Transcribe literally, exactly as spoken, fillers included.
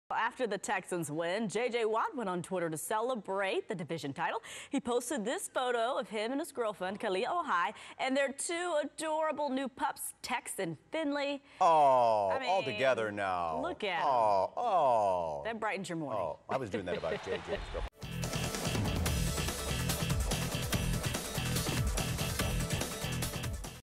After the Texans win, J J. Watt went on Twitter to celebrate the division title. He posted this photo of him and his girlfriend, Kealia Ohai, and their two adorable new pups, Tex and Finley. Oh, I mean, all together now. Look at Oh, them. oh. That brightens your morning. Oh, I was doing that about J J's girlfriend.